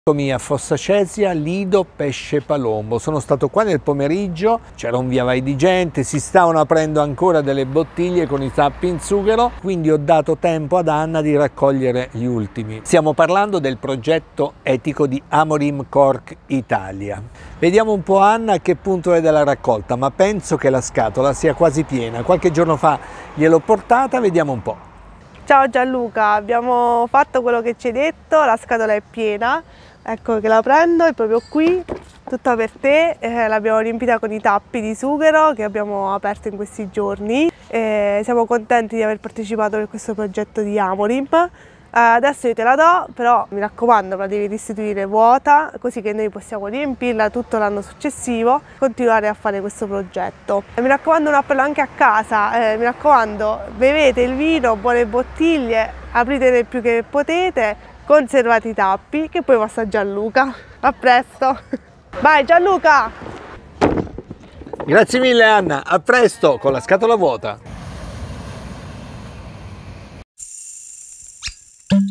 Eccomi a Fossa Cesia, Lido Pesce Palombo. Sono stato qua nel pomeriggio, c'era un via vai di gente, si stavano aprendo ancora delle bottiglie con i tappi in sughero, quindi ho dato tempo ad Anna di raccogliere gli ultimi. Stiamo parlando del progetto etico di Amorim Cork Italia. Vediamo un po' Anna a che punto è della raccolta, ma penso che la scatola sia quasi piena. Qualche giorno fa gliel'ho portata, vediamo un po'. Ciao Gianluca, abbiamo fatto quello che ci hai detto, la scatola è piena. Ecco che la prendo, è proprio qui, tutta per te, l'abbiamo riempita con i tappi di sughero che abbiamo aperto in questi giorni. Siamo contenti di aver partecipato a questo progetto di Amorim. Adesso io te la do, però mi raccomando la devi restituire vuota, così che noi possiamo riempirla tutto l'anno successivo e continuare a fare questo progetto. Mi raccomando un appello anche a casa, mi raccomando bevete il vino, buone bottiglie, apritene più che potete, conservate i tappi che poi passa a Gianluca. A presto! Vai Gianluca! Grazie mille Anna, a presto con la scatola vuota!